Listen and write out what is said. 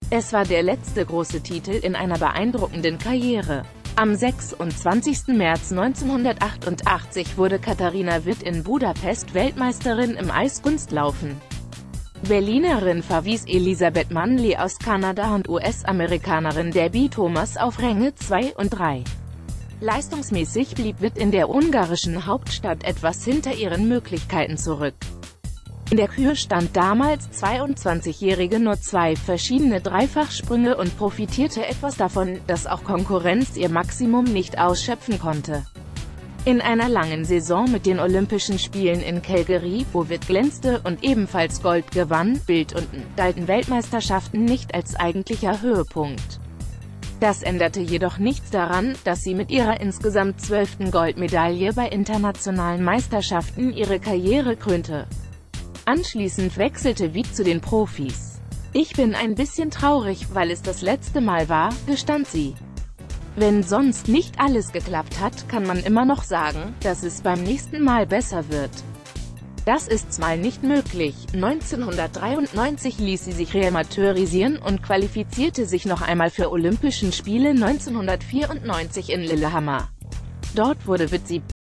Es war der letzte große Titel in einer beeindruckenden Karriere. Am 26. März 1988 wurde Katharina Witt in Budapest Weltmeisterin im Eiskunstlaufen. Berlinerin verwies Elisabeth Manley aus Kanada und US-Amerikanerin Debbie Thomas auf Ränge 2 und 3. Leistungsmäßig blieb Witt in der ungarischen Hauptstadt etwas hinter ihren Möglichkeiten zurück. In der Kür stand damals 22-Jährige nur 2 verschiedene Dreifachsprünge und profitierte etwas davon, dass auch Konkurrenz ihr Maximum nicht ausschöpfen konnte. In einer langen Saison mit den Olympischen Spielen in Calgary, wo Witt glänzte und ebenfalls Gold gewann, Bild und galten Weltmeisterschaften nicht als eigentlicher Höhepunkt. Das änderte jedoch nichts daran, dass sie mit ihrer insgesamt 12. Goldmedaille bei internationalen Meisterschaften ihre Karriere krönte. Anschließend wechselte Witt zu den Profis. „Ich bin ein bisschen traurig, weil es das letzte Mal war“, gestand sie. Wenn sonst nicht alles geklappt hat, kann man immer noch sagen, dass es beim nächsten Mal besser wird. Das ist mal nicht möglich. 1993 ließ sie sich reamateurisieren und qualifizierte sich noch einmal für Olympischen Spiele 1994 in Lillehammer. Dort wurde Witt 7.